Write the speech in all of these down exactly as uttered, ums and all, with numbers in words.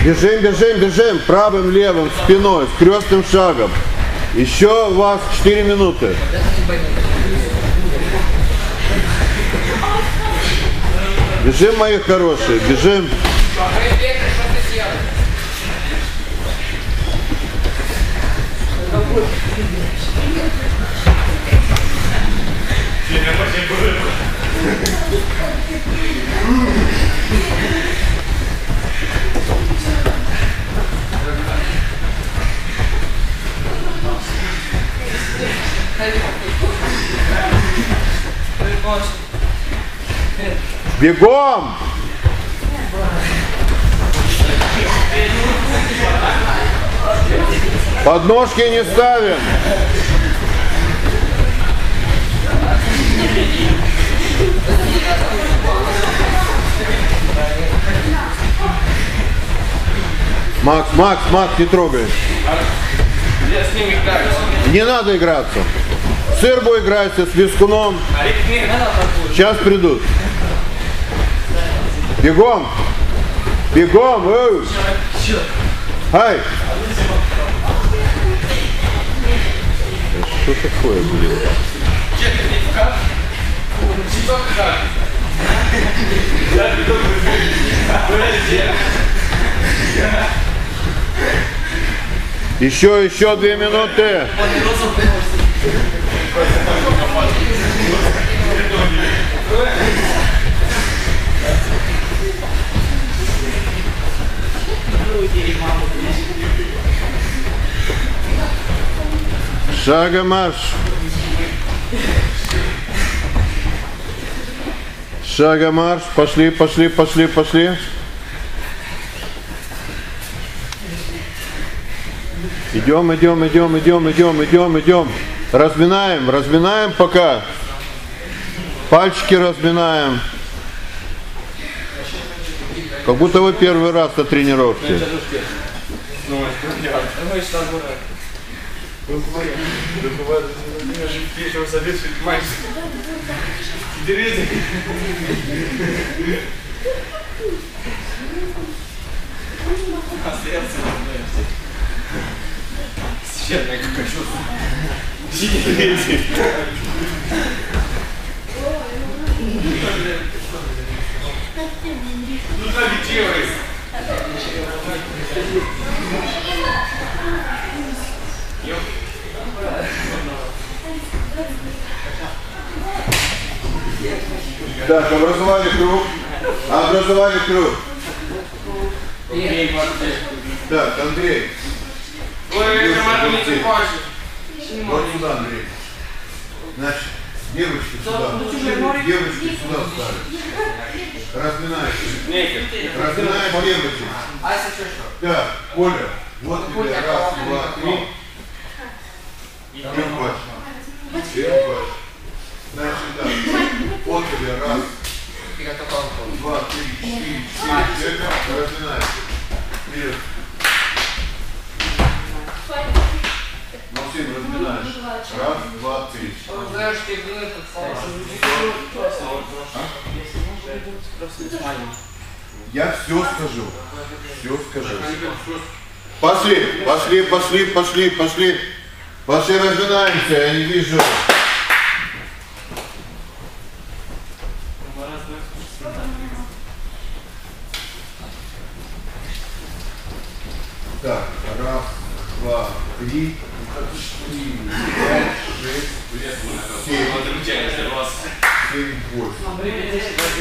Бежим, бежим, бежим. Правым, левым, спиной, с крестным шагом. Еще у вас четыре минуты. Бежим, мои хорошие, бежим. Бегом! Подножки не ставим. Макс, Макс, Макс, не трогай. Я с ним играюсь. Не надо играться. С Ирбой играйся, с Вискуном. Сейчас придут. Бегом! Бегом! Эй! Ай! Что такое, блин? Еще, еще две минуты. Шагом марш. Шагом марш. Пошли, пошли, пошли, пошли. Идем, идем, идем, идем, идем, идем, идем. Разминаем, разминаем пока. Пальчики разминаем. Как будто вы первый раз на тренировке. Священное какое чувство. Ну да, летелось. Так, образование круг. Образование круг. Так, Андрей. Ой, вот сюда, Андрей. Значит, девочки сюда. Девочки сюда ставят. Разминаешь. Разминаешь девочек. Так, Коля. Вот тебе раз, два, три. Трем пальцем. Трем пальцем. Значит, так. Вот тебе раз. Два, три, четыре, четыре. Разминаешь. Вперед. Максим, разминаешь. Раз, два, три. Я все скажу. Все скажу. Пошли, пошли, пошли, пошли, пошли. Пошли, разминаемся, я не вижу. Так, раз, два, три, четыре, пять, шесть, семь, семь, восемь.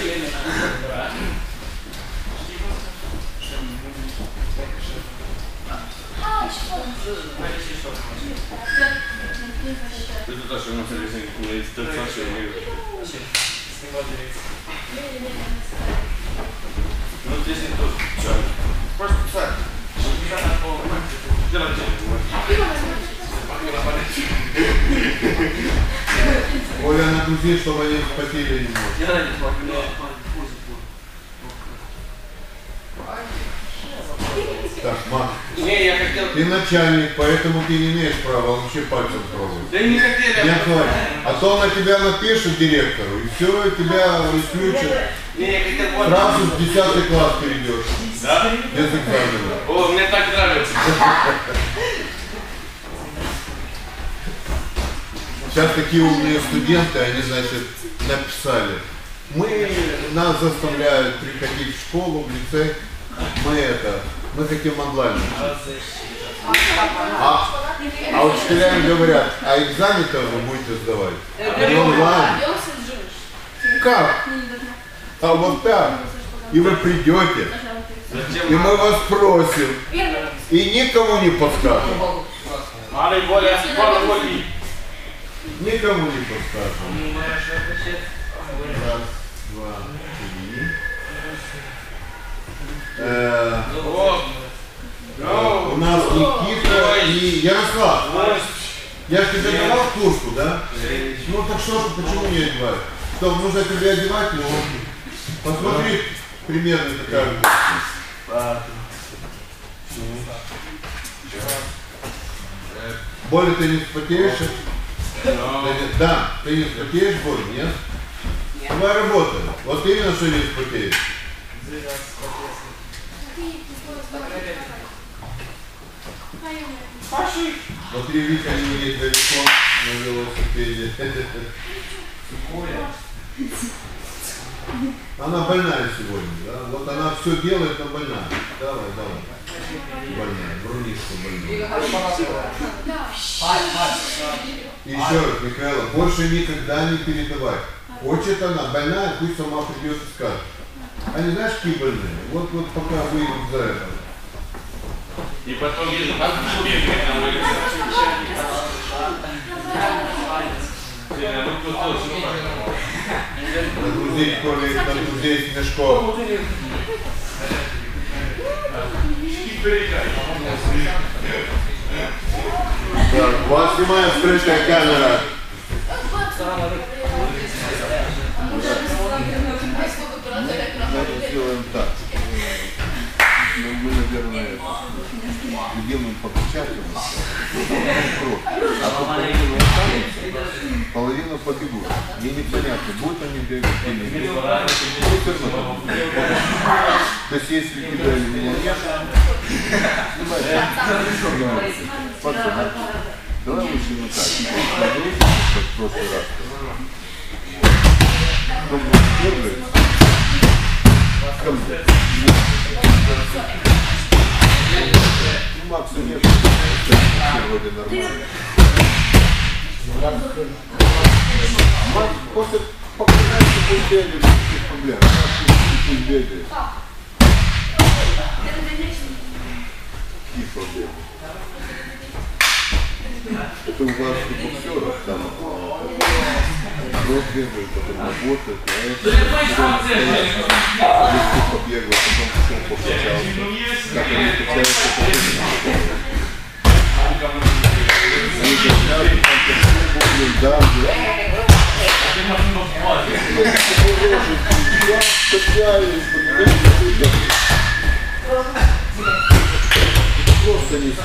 Это то, что у нас ну здесь не то, что просто писать. Оля, нагрузи, чтобы они вспотели немного. Так, Макс. Не, я хотел... Ты начальник, поэтому ты не имеешь права вообще пальцем трогать. Да не хотели. Не хватит. А то на тебя напишет директору, и все, тебя исключат. Не, я хотел... Вот... Сразу в десятый класс перейдешь. Да? Без экзамена. О, мне так нравится. Сейчас такие умные студенты, они, значит, написали. Мы, нас заставляют приходить в школу, в лицей. Мы это, мы хотим онлайн. А, а учителя им говорят, а экзамен-то вы будете сдавать? Не онлайн. Как? А вот так. И вы придете, и мы вас просим. И никому не подскажем. Никому не подскажем. Раз, два, три. Э, у нас Никита и Ярослав. Я же тебе давал куртку, да? Ну так что ж, почему не одевать? Что, нужно тебе одевать? Ну, посмотри, примерно такая куртка. Боли ты не вспотеешь? Да, ты не вспотеешь, Боли, нет? Давай работай. Вот именно, что не вспотеешь. Смотри, Вика не едет далеко на велосипеде. Она больная сегодня, да? Вот она все делает, но больная. Давай, давай. Больная, брунишка больная. И еще раз, Михаила, больше никогда не передавай. Хочет она, больная, пусть сама придет и скажет. Они знаешь, какие больные? Вот, вот пока выйдут за это. И потом едут как бегать на улице. Нагрузить колик, нагрузить мешков. Так, у вас снимает скрытая камера. Давайте сделаем так. Мы, наверное, делаем по печатям, а то половину останется, половину побегут. Мне непонятно, будут они бегать или нет. То есть, если тебя или меня нет, снимайте. Пацаны, давай лучше не так. Как в прошлый раз. Кто будет первый? Ко мне. Ну, Макса нет. Вроде нормально. Макс после покрывается пусть бегает, без проблем. Пусть бегает. Какие проблемы? Это у вас у боксеров там рот бегает, потом работает, а это если побегал, потом пошел покачался. Как они качаются, они качаются, там блин, да, просто не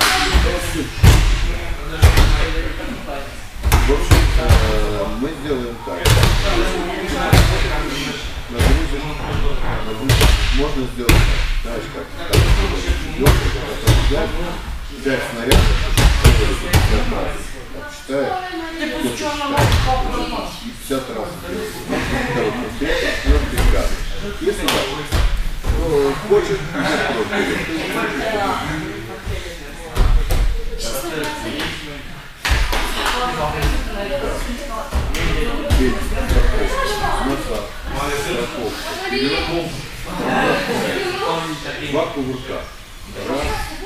в общем, э, мы сделаем так. Нагрузишь, нагрузишь. Можно сделать так. Знаешь как? Так, идешь, потом взять, взять снаряд, пятьдесят раз. Считаешь? Кто-то считает. И пятьдесят раз. Второй пакет, четвертый газ. Если так, то хочет, два кувырка. Раз.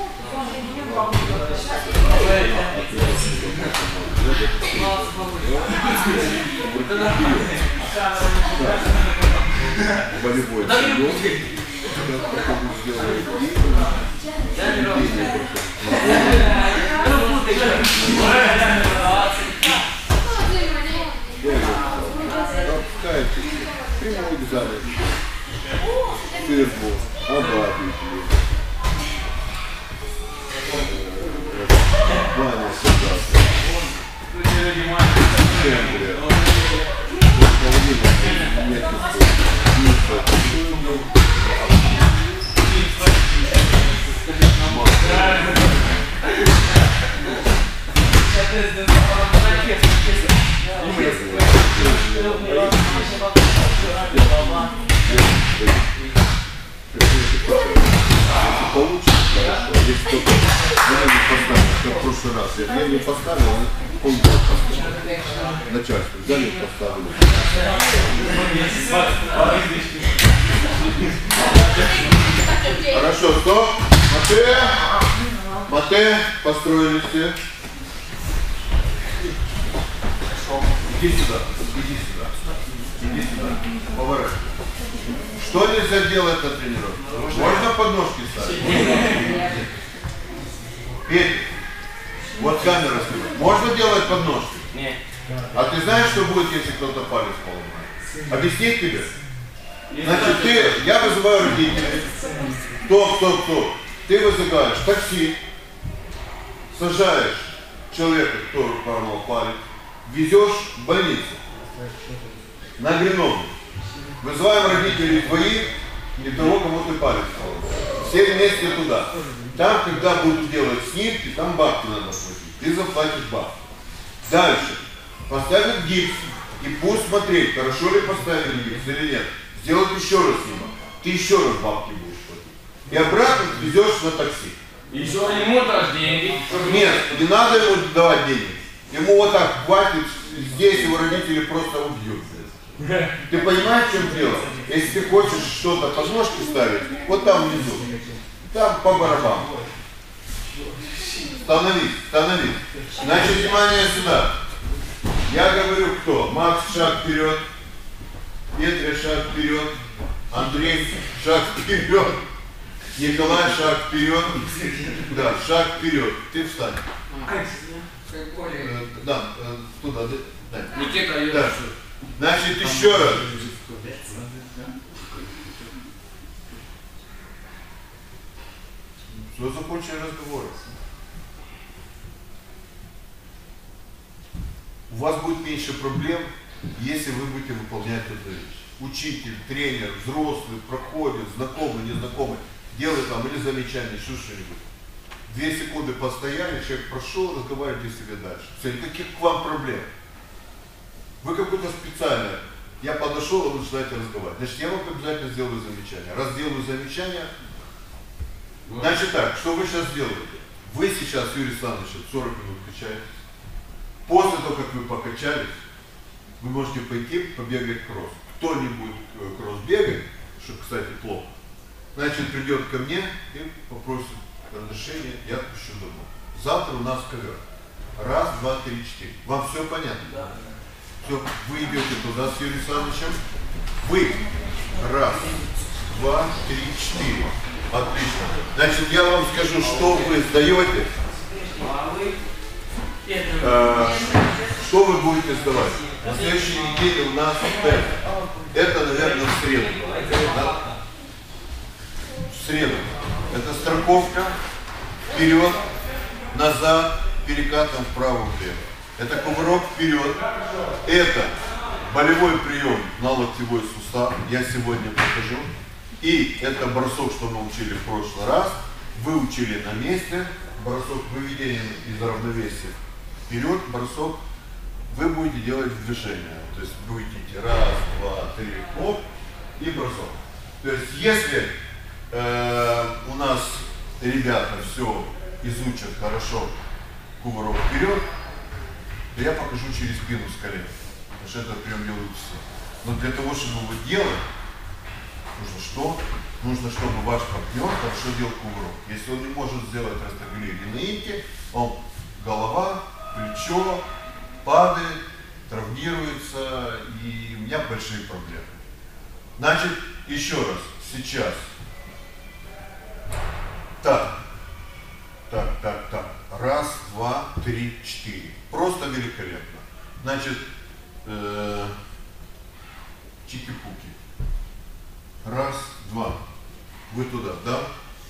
Болевой силён. Сейчас попробую сделать опускаете. Прямой экзамен. Сверху. Обратно. центре. Половина метки если получится, хорошо. Если только я не поставил, как в прошлый раз. Я не поставил, он полгода поставил. Начальство взяли и поставили. Хорошо, стоп. Мате. Мате. Построились все. Иди сюда. Иди сюда. Иди сюда. Поворачивай. Что нельзя делать на тренировке? Можно подножки ставить? Петя, вот камера снимает. Можно делать подножки? Нет. А ты знаешь, что будет, если кто-то палец поломает? Объяснить тебе? Значит, ты, я вызываю родителей. Кто, кто, кто? Ты вызываешь такси, сажаешь человека, который порвал палец, везешь в больницу на Гренобель. Вызываем родителей твоих и того, кому ты палец поломал. Все вместе туда. Там, когда будут делать снимки, там бабки надо платить. Ты заплатишь бабки. Дальше. Поставят гипс. И пусть смотреть, хорошо ли поставили гипс или нет. Сделать еще раз снимок. Ты еще раз бабки будешь платить. И обратно везешь на такси. Еще ему дашь деньги. Нет, не надо ему давать денег. Ему вот так хватит, здесь его родители просто убьют. Ты понимаешь, в чем дело? Если ты хочешь что-то подножки ставить, вот там внизу, там по барабану. Становись, становись. Значит, внимание сюда. Я говорю, кто? Макс, шаг вперед. Петя, шаг вперед. Андрей, шаг вперед. Николай, шаг вперед. Да, шаг вперед. Ты встань. Э, да, э, туда. Да. Никита, да. Значит, еще раз. Что закончили разговоры? У вас будет меньше проблем, если вы будете выполнять эту вещь. Учитель, тренер, взрослый, проходит, знакомый, незнакомый, делает там или замечание, еще что-нибудь. Две секунды постояли, человек прошел, разговаривайте себе дальше. Все, никаких к вам проблем. Вы как будто специально, я подошел, а вы начинаете разговаривать. Значит, я вам обязательно сделаю замечание. Раз сделаю замечание, значит так, что вы сейчас делаете? Вы сейчас, Юрий Александрович, сорок минут качаетесь. После того, как вы покачались, вы можете пойти побегать кросс. Кто не будет кросс бегать, что, кстати, плохо, значит, придет ко мне и попросит разрешения, я отпущу домой. Завтра у нас ковер. Раз, два, три, четыре. Вам все понятно? Да. Все, вы идете туда с Юрием Александровичем. Вы. Раз, два, три, четыре. Отлично. Значит, я вам скажу, что вы сдаете. Э, что вы будете сдавать? На следующей неделе у нас тест. Это, наверное, в среду. Да? В среду. Это страховка вперед, назад, перекатом вправо-влево. Это кувырок вперед. Это болевой прием на локтевой сустав. Я сегодня покажу. И это бросок, что мы учили в прошлый раз. Вы учили на месте. Бросок выведения из равновесия. Вперед, бросок. Вы будете делать движение. То есть будете идти раз, два, три, оп, и бросок. То есть если э, у нас ребята все изучат хорошо кувырок вперед, то я покажу через спину с колен. Потому что это прям делают все. Но для того, чтобы его делать, нужно что? Нужно, чтобы ваш партнер хорошо делал кувырок. Если он не может сделать растягивание наимки, он голова, плечо, падает, травмируется, и у меня большие проблемы. Значит, еще раз, сейчас. Так, так, так, так. Раз, два, три, четыре. Просто великолепно. Значит, э, чики-пуки. Раз, два. Вы туда, да?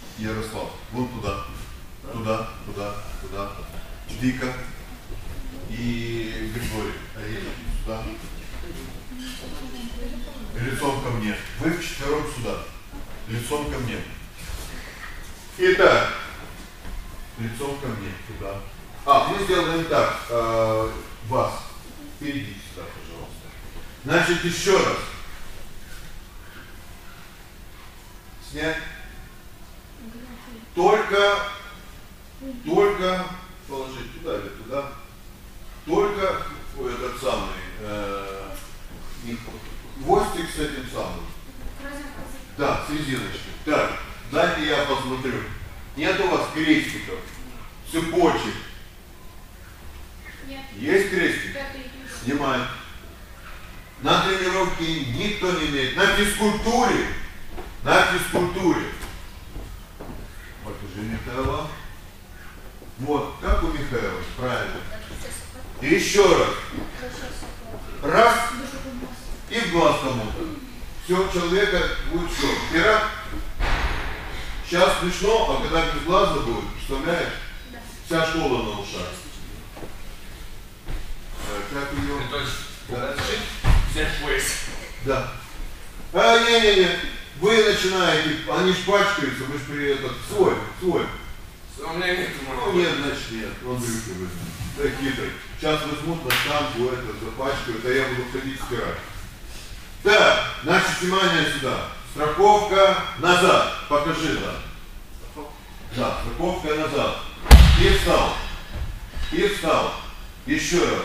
Ярослав, вон туда, туда, туда, туда. Вика. и Григорий. А сюда. Лицом ко мне. Вы вчетвером сюда. Лицом ко мне. Итак, лицом ко мне туда. А, мы сделаем так. Э, вас. Перейдите сюда, пожалуйста. Значит, еще раз. Снять. Только, только положить туда или туда. Только этот самый э, хвостик с этим самым. Да, с резиночкой. Так, дайте я посмотрю. Нет у вас крестиков, цепочек? Нет. Есть крестик? Снимай. На тренировке никто не имеет. На физкультуре. На физкультуре. Покажи Михаила. Вот, как у Михаила, правильно. И еще раз. Раз. И в глаз кому-то. Все, человека будет что? Пират? Сейчас смешно, а когда без глаза будет, представляешь? Да. Вся школа на ушах. Как ее? То есть, Да. взять пояс. Да. А, не-не-не. Вы начинаете, они ж пачкаются, вы ж при этом свой, свой. У меня нет. Ну нет, значит нет, он брюки возьмет. Да хитрый. Сейчас возьмут на штангу, это запачкают, а я буду ходить стирать. Так, значит, внимание сюда. Страховка назад. Покажи, да. Да, страховка назад. И встал. И встал. Еще раз.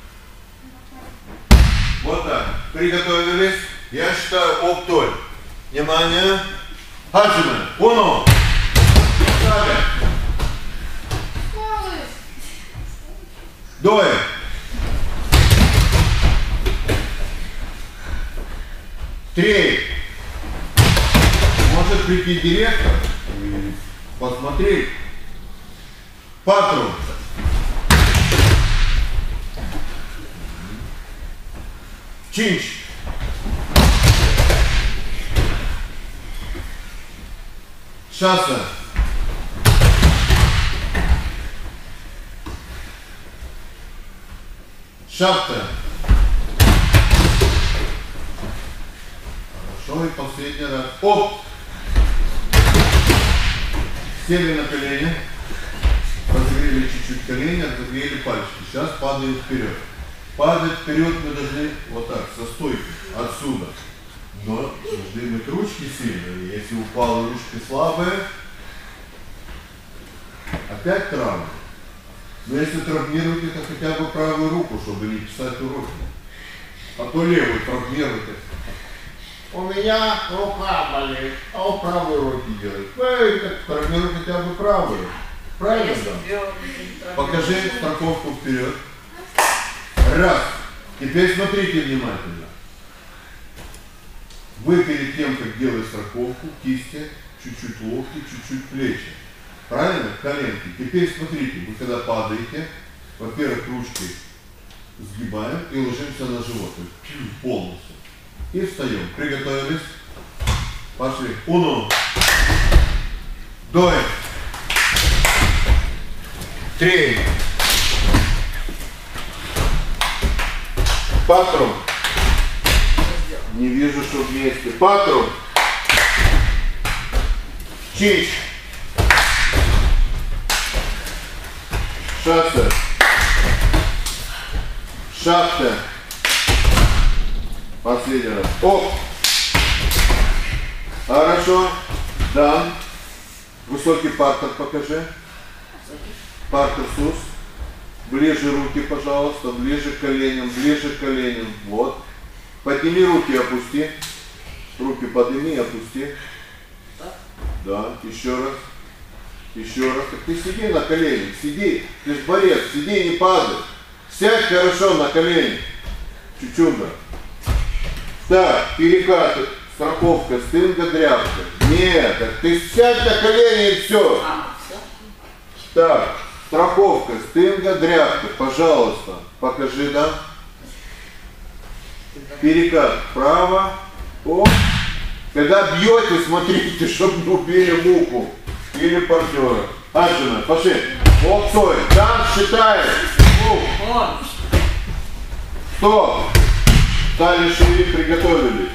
Вот так. Приготовились. Я считаю оптоль. Внимание. Хаджиме. Уно. Далее. Двое. Три. Может прийти директор и посмотреть. Патрон. Чинч. Шасса. Шахта. Хорошо, и последний раз. Оп! Сели на колени. Разогрели чуть-чуть колени, разогрели пальчики. Сейчас падаем вперед. Падать вперед мы должны вот так, со стойки, отсюда. Но должны быть ручки сильные. Если упала ручки слабые, опять травма. Но если травмируете, то хотя бы правую руку, чтобы не писать уроки. А то левую травмируете. У меня рука болит, а у правой руки делает. Эй, так травмируй хотя бы правую. Правильно, да? Покажи страховку вперед. Раз. Теперь смотрите внимательно. Вы перед тем, как делать страховку, кисти, чуть-чуть локти, чуть-чуть плечи. Правильно? Коленки. Теперь смотрите, вы когда падаете, во-первых, ручки сгибаем и ложимся на живот. То есть полностью. И встаем. Приготовились. Пошли. Уно. Двое. Три. Патрон. Не вижу, что вместе. Патрон. Чич. Шасса. Шахта. Последний раз. Оп. Хорошо. Да. Высокий партер покажи. Партер сус. Ближе руки, пожалуйста. Ближе к коленям. Ближе к коленям. Вот. Подними руки, опусти. Руки подними и опусти. Да. Еще раз. Еще раз. Так ты сиди на коленях. Сиди. Ты ж борец. Сиди, не падай. Сядь хорошо на колени. Чучунда. Так, перекат, страховка, стынга, дряпка. Нет, так ты сядь на колени и все. Так, страховка, стынга, дряпка. Пожалуйста, покажи, да. Перекат вправо. Оп. Когда бьете, смотрите, чтобы не убили муку или партнера. Аджина, пошли. Оп, стой. Там считаем. Оп. Стоп! Стали шире, приготовились.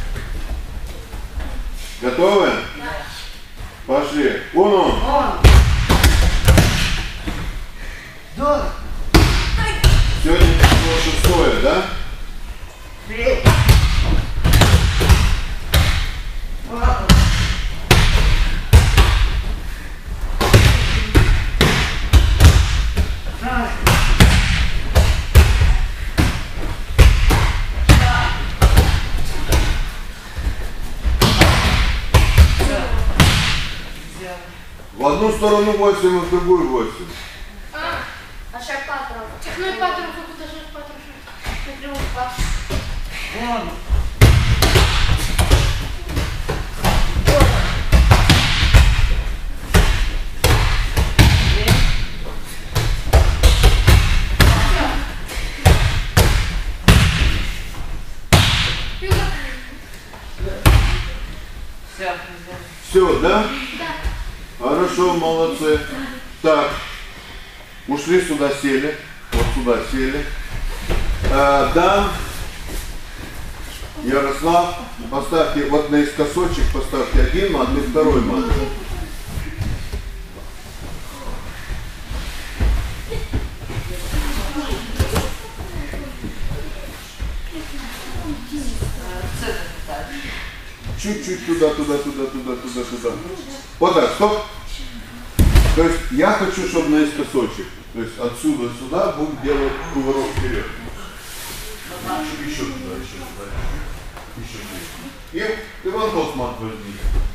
Готовы? Пошли. Уно. Сегодня число шестое, да? В одну сторону восемь, в другую восемь. А, а шаг патров. Ну и патров, как будто шаг патров. Напрямую патров. Вон. Все, да? Да. Хорошо, молодцы. Так, ушли сюда, сели. Вот сюда сели. А, да. Ярослав, поставьте вот наискосочек, поставьте один мат и второй мат. Чуть-чуть туда, туда, туда, туда, туда, туда. Вот так, стоп. То есть я хочу, чтобы наискосочек. То есть отсюда сюда будем делать кувырок вперед. Еще туда, еще туда. Еще туда. И Иван Тосмат возьми.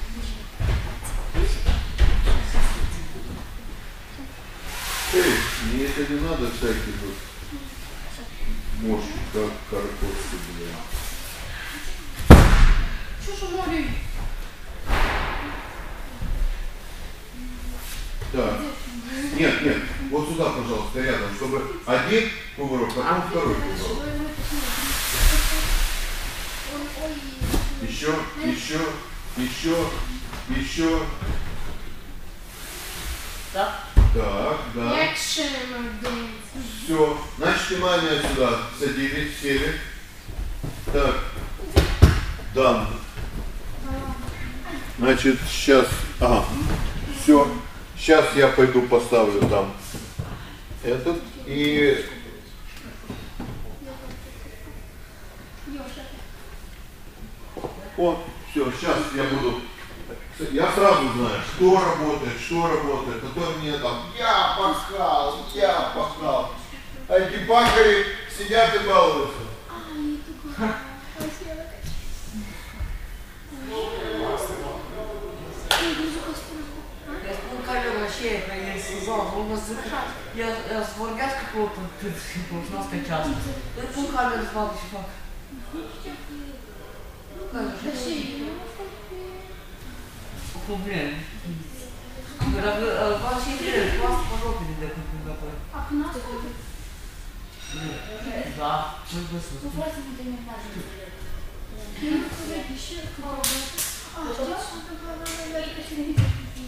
Эй, мне это не надо всякие тут. Может, как каракотцы, блин. Что ж море? Так. Нет, нет. Вот сюда, пожалуйста, рядом, чтобы один кувырок, потом второй кувырок. Еще, еще, еще, еще. Так. Так, да. Все. Значит, внимание сюда. Садились, сели. Так. Дан. Значит, сейчас. Ага. Все. Сейчас я пойду поставлю там этот и о, все, сейчас я буду. Я сразу знаю, что работает, что работает. А то мне там я пахал, я пахал. А эти пахари сидят и балуются. Вообще, я сказал, он нас закрывает. Я с Варгас какого-то должна скачаться. Я пункт звал чувак. Блин. Вообще интересно, класс по жопе не дает никакой. А к нас сколько? Да, мы быстро. Ну, просто ты не важно. Я не знаю, еще кто-то. А, что? Я только что не видела.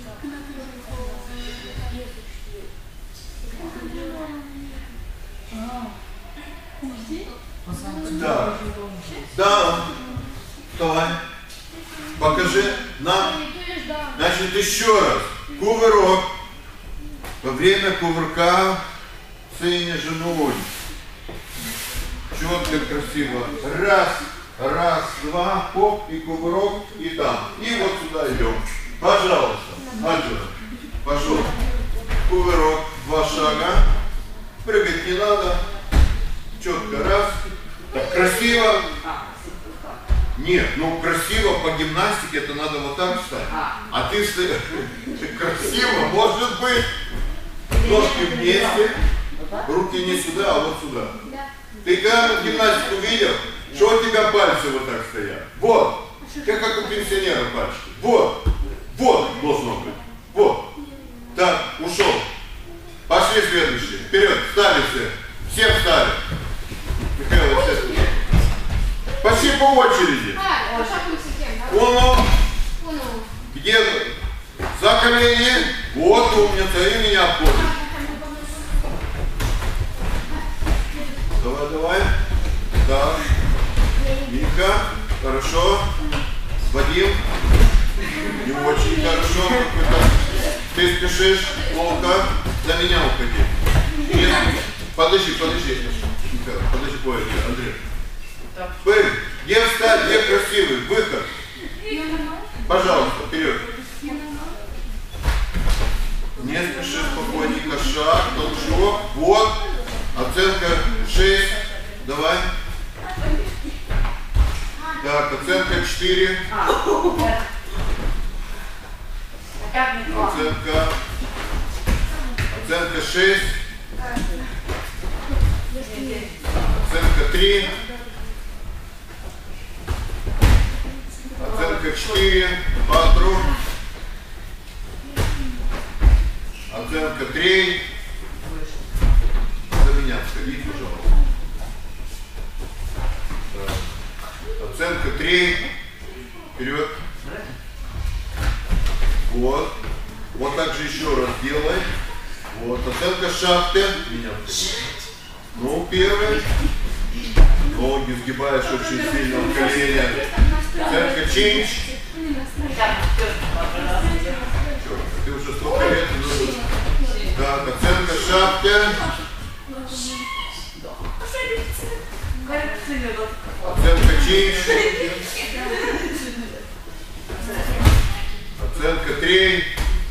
Да. Да. Вставай. Покажи нам. Значит, еще раз. Кувырок. Во время кувырка ценя женой. Четко, красиво. Раз, раз, два, хоп, и кувырок, и там. И вот сюда идем. Пожалуйста. Аджура. Пошел. Кувырок. Два шага. Прыгать не надо. Четко. Раз. Так, красиво. Нет, ну красиво по гимнастике это надо вот так встать. А ты встаешь. Красиво, может быть. Ножки вместе. Руки не сюда, а вот сюда. Ты когда гимнастику видел, что у тебя пальцы вот так стоят? Вот. Как, как у пенсионера пальчики. Вот. Вот должно быть. Вот. Так, ушел. Пошли следующие. Вперед, встали все. Все встали. Михаил, все встали. Пошли по очереди. Уно. Где? За колени. Вот умница. И меня понял. хорошо. Ты спешишь, плохо. За меня уходи. Нет. Подожди, подожди. Подожди, ой, Андрей. Вы, где встать, где красивый? Выход. Пожалуйста, вперед. Не спеши, спокойненько, шаг, толчок. Вот. Оценка шесть. Давай. Так, оценка четыре. Оценка. Оценка шесть. Оценка три. Оценка четыре. Патру. Оценка три. За меня сходи, пожалуйста. Так. Оценка три. Вперед. Вот. Вот так же еще раз делай. Вот. Оценка шахты. Меня. Ну, первый. Ноги сгибаешь очень сильно в коленях. Оценка чинч. Ты уже столько лет. Так, оценка шапки. Оценка чинч. Оценка три.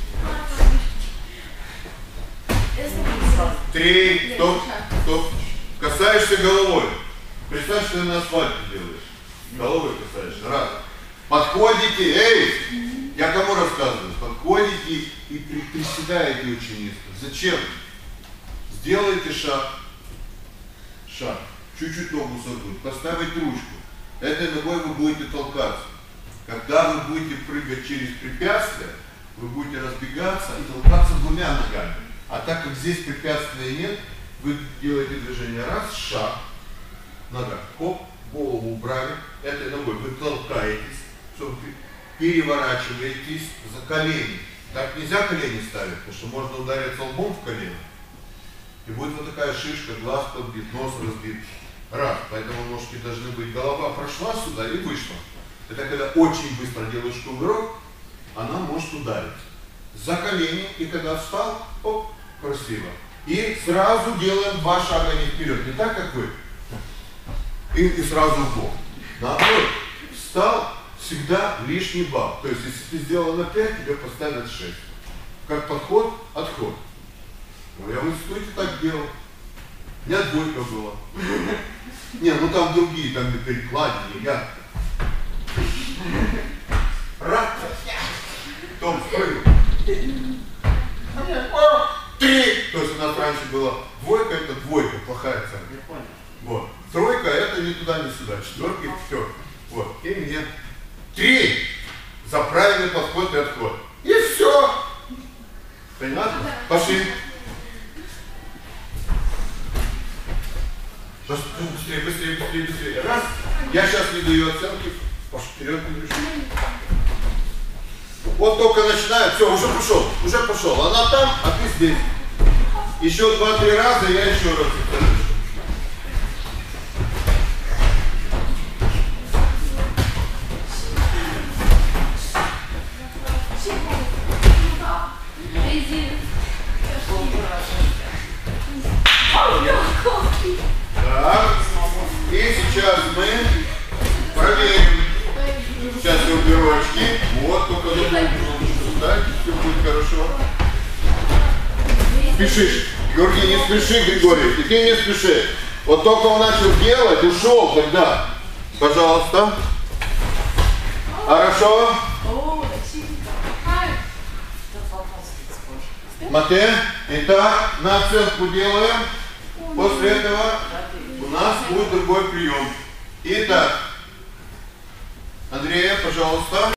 Три. Стоп. Стоп. Касаешься головой. Представь, что ты на асфальте делаешь. Головой касаешься. Раз. Подходите. Эй! Я кому рассказываю? Подходите и приседаете очень низко. Зачем? Сделайте шаг. Шаг. Чуть-чуть ногу согнуть. Поставить ручку. Этой ногой вы будете толкаться. Когда вы будете прыгать через препятствия, вы будете разбегаться и толкаться двумя ногами. А так как здесь препятствия нет, вы делаете движение раз, шаг, нога, хоп, голову убрали, этой ногой вы толкаетесь, чтобы переворачиваетесь за колени. Так нельзя колени ставить, потому что можно удариться лбом в колено. И будет вот такая шишка, глаз подбит, нос разбит. Раз. Поэтому ножки должны быть, голова прошла сюда и вышла. Это когда очень быстро делаешь кувырок, она может ударить за колени, и когда встал, оп, красиво. И сразу делаем два шага не вперед, не так, как вы. И, и сразу в бок. Наоборот, встал, всегда лишний балл. То есть, если ты сделал на пять, тебе поставят шесть. Как подход, отход. Ну, я в институте так делал. У меня двойка была. Не, ну там другие, там перекладины. Я раз, том спрыгнул. Три. То есть у нас раньше была двойка, это двойка, плохая оценка. Вот. Тройка, это не туда, не сюда. Четверка и пятерка. Вот. И мне три за правильный подход и отход. И все. Понятно? Пошли. Быстрее, быстрее, быстрее, быстрее. Раз. Я сейчас не даю оценки. Пошел вперед, не дышу. Вот только начинает. Все, уже пошел. Уже пошел. Она там, а ты здесь. Еще два-три раза, я еще раз. Так, и сейчас мы проверим. Сейчас я уберу очки. Вот, только нужно ставить, все будет хорошо. Спешишь. Георгий, не спеши, Григорий. И ты не спеши. Вот только он начал делать, ушел тогда. Пожалуйста. Хорошо. Мате. Итак, на оценку делаем. После этого у нас будет другой прием. Итак, Андрея, пожалуйста.